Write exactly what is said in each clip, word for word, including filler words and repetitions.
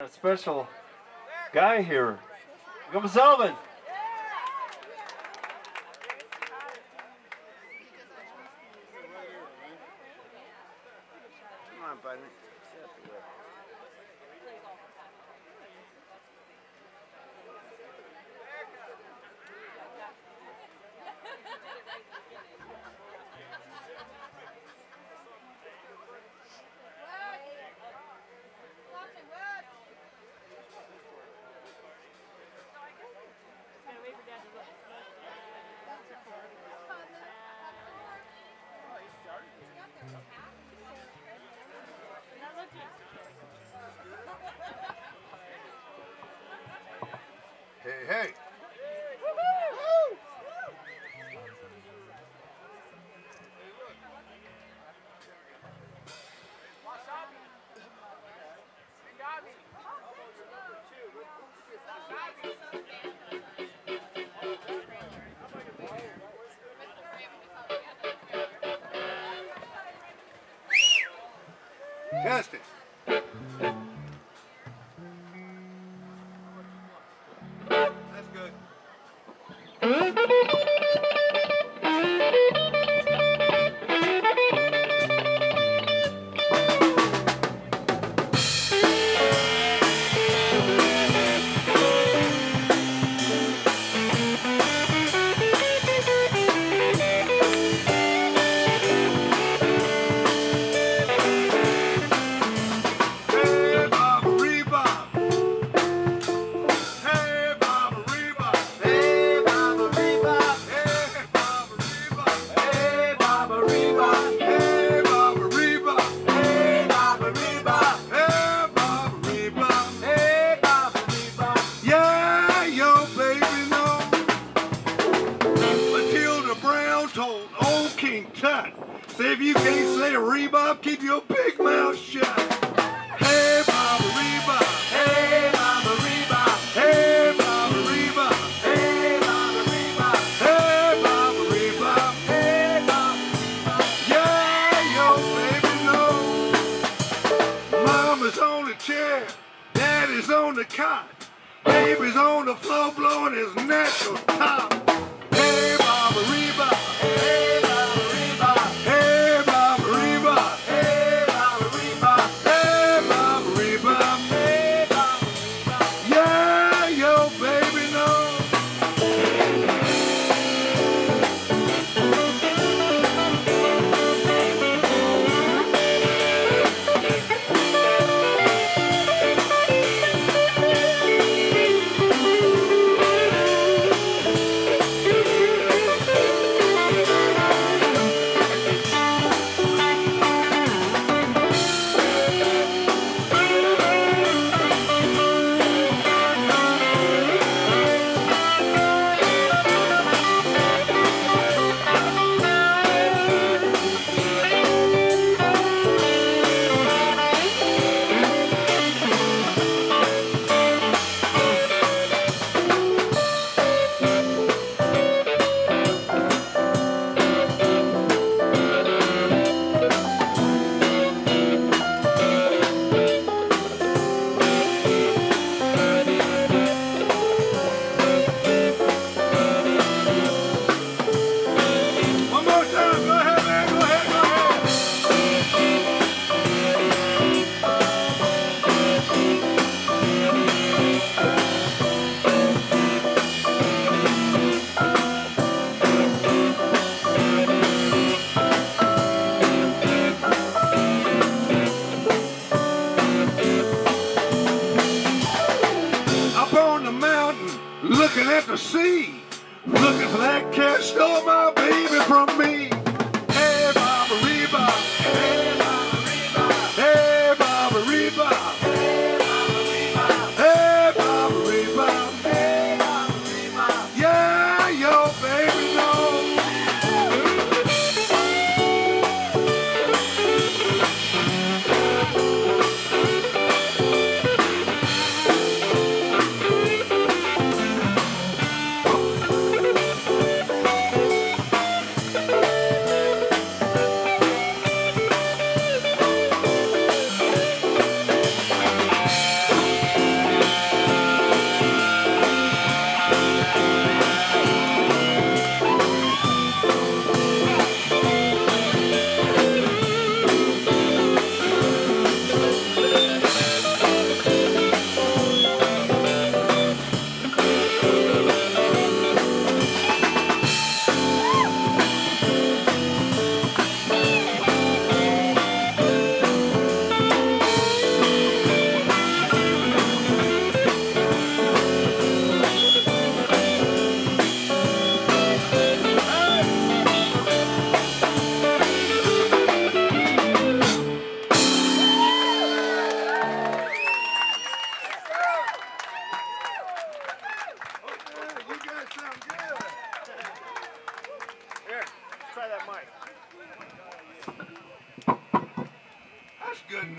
A special guy here. Come Selvin. Come on, buddy. Hey, hey. Cast it. That's good. Say if you can't say a Rebob, keep your big mouth shut. Hey, Baba Rebob. Hey, Baba Rebob. Hey, Baba Rebob. Hey, Baba Rebob. Hey, Baba Rebob. Hey, Baba Rebob. Yeah, yo, baby, no. Mama's on the chair, daddy's on the cot, baby's on the floor blowing his natural top. Hey, Baba Rebob. Hey, looking at the sea, looking for that cat stole my baby from me. Hey, Baba Rebob. Hey, Baba Rebob. Hey, Baba Rebob. Hey, Baba Rebob. Hey, Baba Rebob. Hey, Baba Rebob. Yeah, yo, baby, no.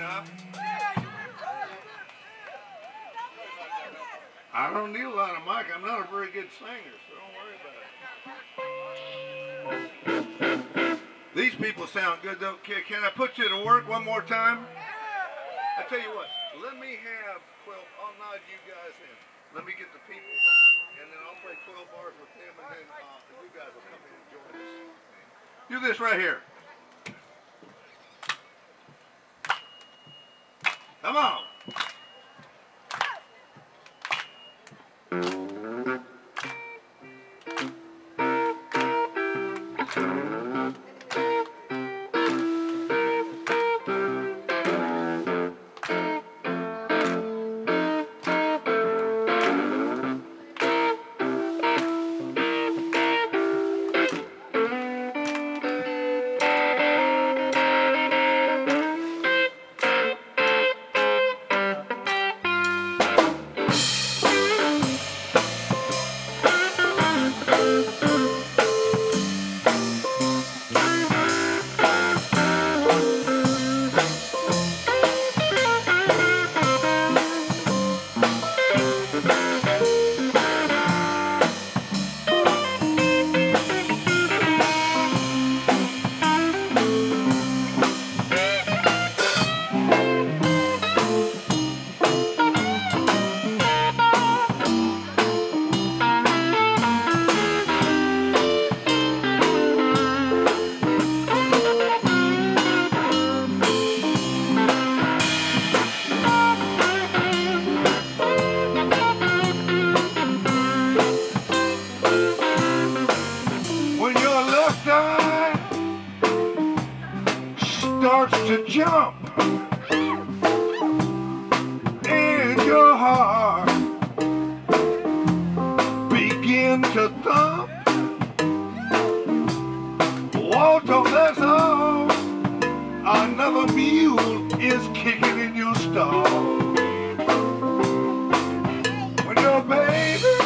enough. I don't need a lot of mic. I'm not a very good singer, so don't worry about it. These people sound good, though. Can, can I put you to work one more time? I tell you what, let me have twelve. I'll nod you guys in. Let me get the people going, and then I'll play twelve bars with them, and then uh, you guys will come in and join us. Do this right here. Come on. Starts to jump and your heart begin to thump. Walter, that's all. Another mule is kicking in your stall. When your baby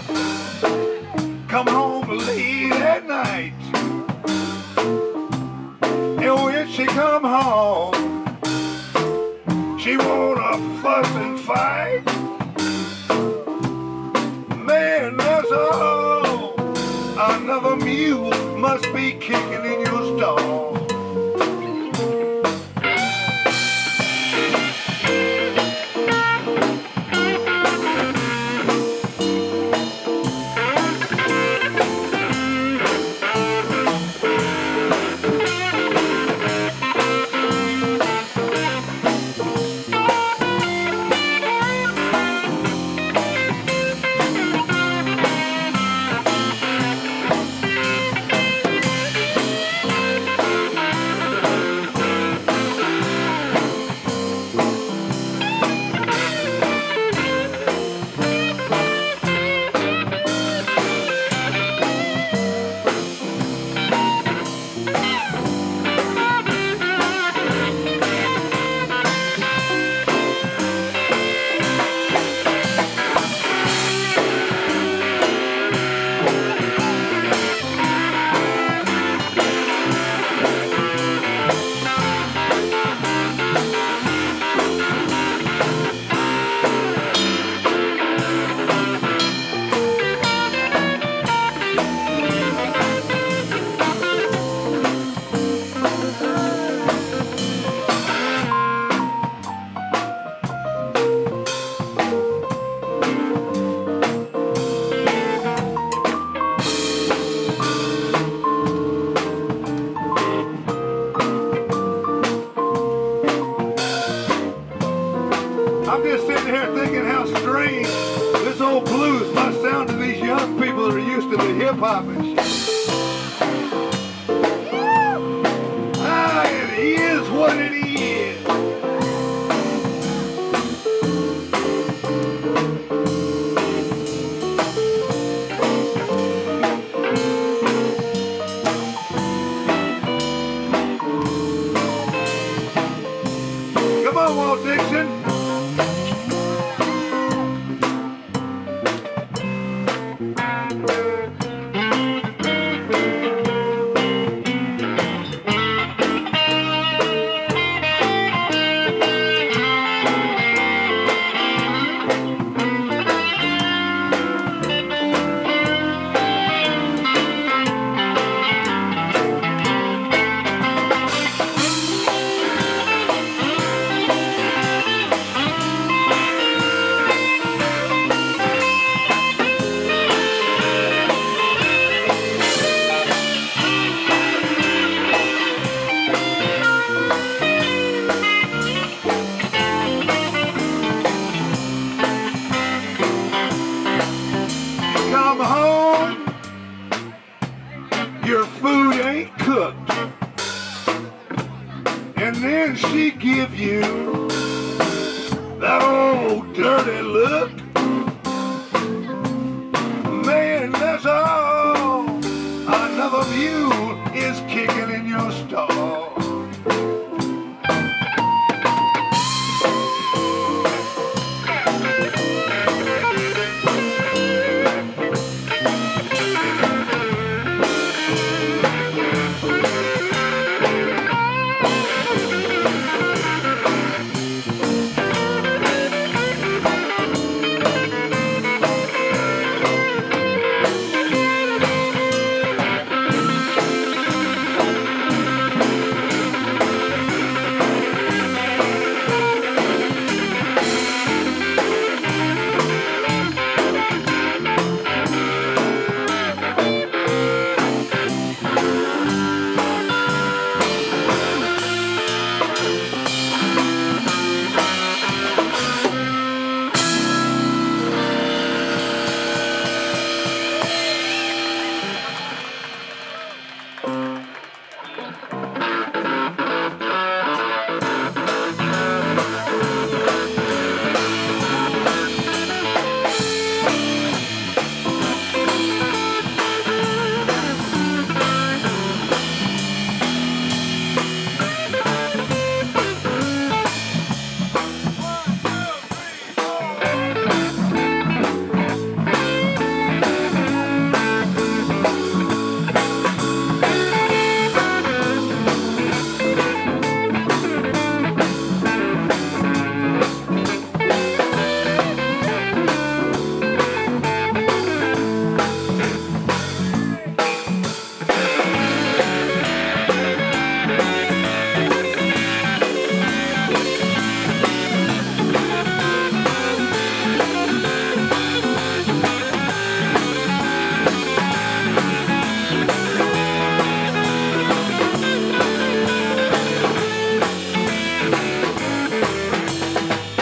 come home late at night, and when she come home, she wanna fuss and fight. Man, that's all. Another mule must be kicking in your stall. I'm just sitting here thinking how strange this old blues must sound to these young people that are used to the hip-hop and shit. Ah, it is what it is. Come on, Walt Dixon. said, look, man, that's all. Another mule is kicking in your stall.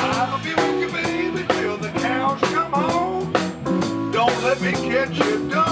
Let me catch you, dog.